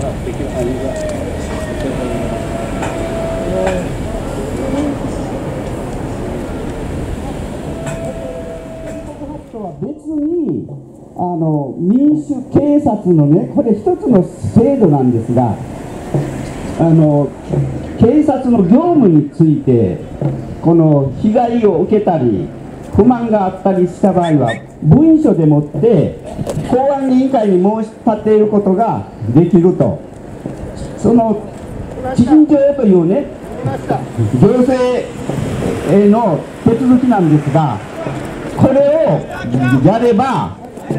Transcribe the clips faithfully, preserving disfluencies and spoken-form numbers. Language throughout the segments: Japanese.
別にあの民主警察のね、これ一つの制度なんですが、あの警察の業務についてこの被害を受けたり不満があったりした場合は文書でもって公安委員会に申し立てることができると、その陳情というね行政の手続きなんですが、これをやれば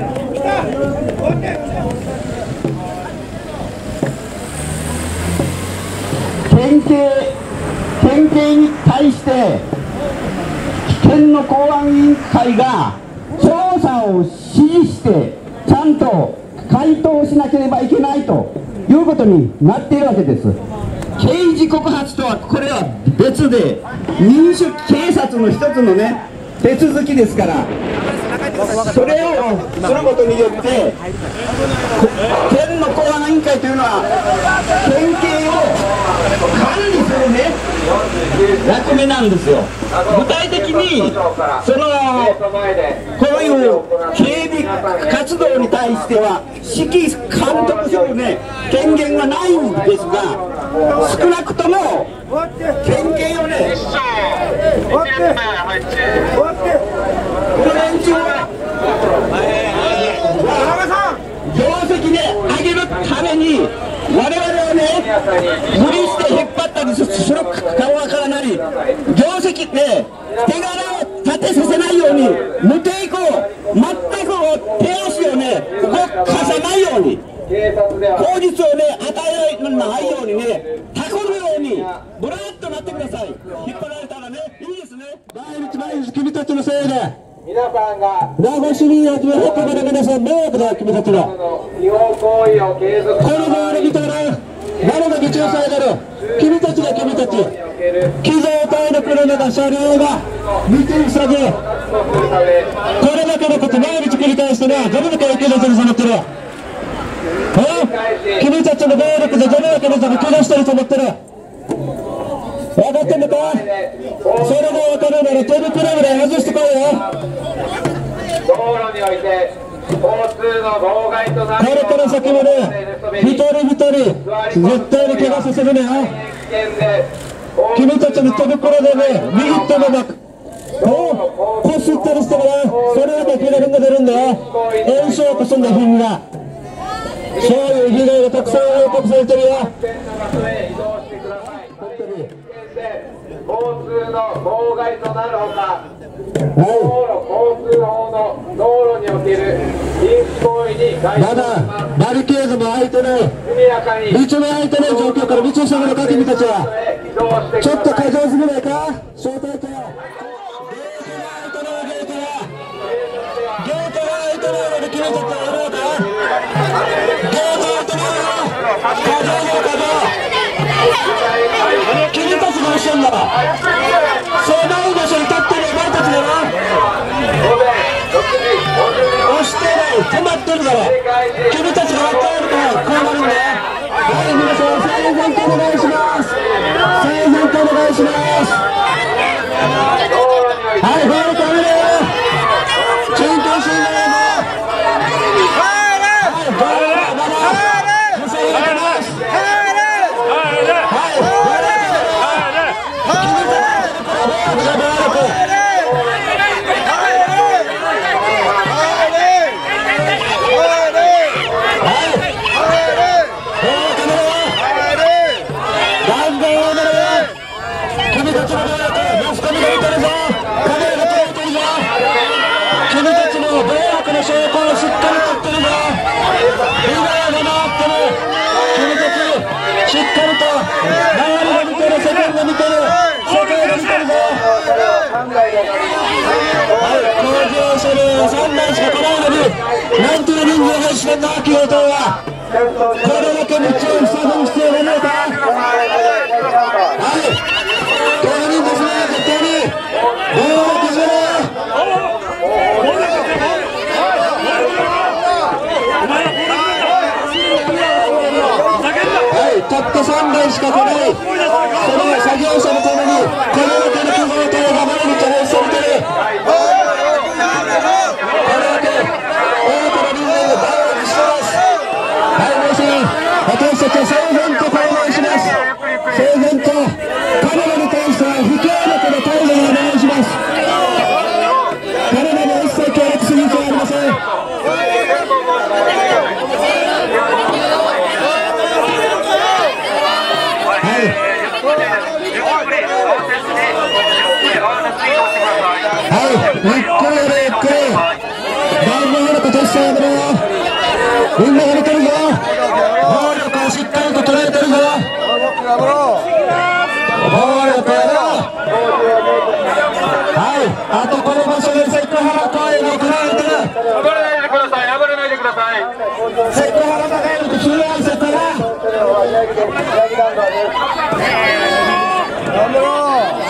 県警県警に対して県の公安委員会が調査を指示してちゃんと回答しなければいけないということになっているわけです。刑事告発とはこれは別で民主警察の一つのね手続きですから、それをすることによって県の公安委員会というのは県警を管理するね役目なんですよ。具体的にそのこういう警備活動に対しては指揮監督するね権限はないんですが、少なくとも県警をねこの連中を業績で上げるために我々はね無理して引っ張ったりするかわからない業績で手柄を立てさせないように無抵抗全く手足をね動かさないように口実をね与えないようにねタコのようにブラッとなってください。引っ張られたらねいいですね。毎日毎日君たちのせいで皆さんが名護市民をはじめ他の皆さん迷惑だ。君たちの違法行為を継続この周り見たら誰が道を塞いでる君たちだ。君たち機動隊の車が車両が道を塞ぐこれだけのこと毎日繰り返してねどれだけ警察にされてる君たちの暴力でどれだけの人が怪我してると思ってる分かってんのか。それが分かるなら手袋ぐらい外してこいよ。道路において交通の妨害となるこれから先もね一人一人絶対に怪我させるねよ。君たちの手袋でね握ってもなくこすったりしてもねそれだけ怪我が出るんだよ。炎症を起こすんだ品が。そういう被害がたくさん報告されてるよ。交通の妨害となるほか、道路交通法の道路における禁止行為に該当します。まだバリケードも開いてない、道も開いてない状況から道を塞ぐのか君たちは。ちょっと過剰すぎないか招待長。ゲートが開いてないので君たちはやろうか。ゲート開いてないよ。過剰だ過剰。君たちが一緒んだろ。そうない場所に立ってるお前たちだろ。押してない止まってるだろ。君たちが分かるからこうなるんだよ。はい皆さん最前提お願いします。最前提お願いします。はいゴール止めろよ。準決勝だよ。はいゴールだまだ無線入れてます。なんという人数が一緒になきようとはこれだけ道を塞ぐ必要がないか。はい当人ですね絶対に道路を崩れふざけんんだいしか来ない、その作業者のためにこのだけの工場隊が毎日放送されている。これだけ多くの人間が大を見せます。はい、皆さん、私たちは整然と行動します。整然と彼らに対しては不協力の態度をお願いします。彼らに一切協力する必要はありません。はい、ゆっくりゆっくり大名のことしてやめろよ。みんなやめてるぞ。暴力をしっかりと捉えてるぞ。暴力やろ。はい、あとこの場所でセクハラ行為が行われてる。 暴れないでください、暴れないでください。 セクハラがいると非難せたらやめろ。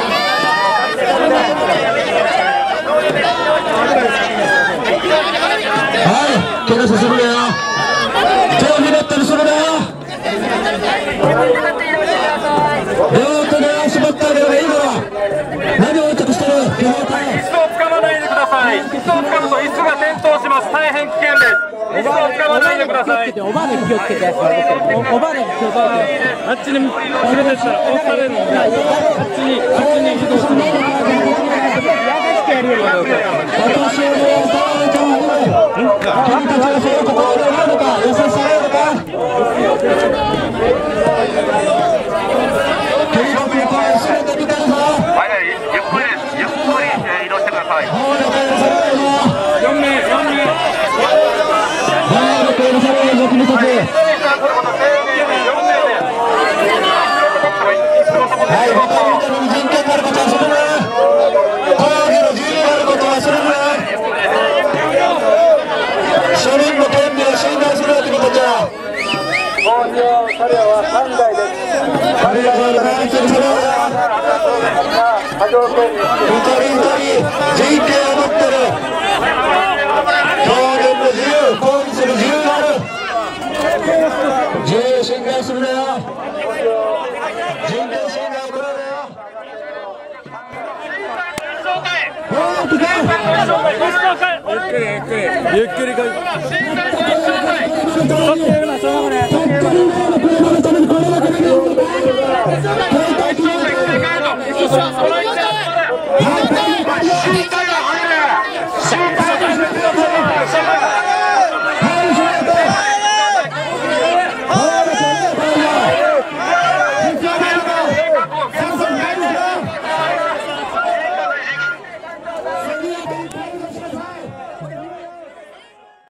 はい、怪我させるなよ。手をひねったりするなよ。両手で足ばったりはいいだろ。何を落着してる。 椅子を掴まないでください。椅子を掴むと椅子が転倒します。大変危険です。椅子を掴まないでください。 おばあに気をつけて、おばあに気をつけて、 あっちに連れてったら押されるので、あっちに、あっちに移動する。 私をね、君たちがそういう心でないのか、優しさないのか。君たちの声を全て見てるぞ。 はい、ゆっくり、ゆっくり移動してください。 暴力を許さないぞ。 よん名、よん名。 暴力を許さないぞ、君たち。はい、他の人に人権があることはするな。抗議の自由があることはするな。庶民の権利を信頼するわけにたちは。彼らはさんだいです。彼らは何て言うのかな。一人一人人権を持ってる。表現の自由、抗議する自由がある。自由を侵害するなよ。人権侵害を行うなよ。 ゆっくりゆっくりゆっくり来い。 はい。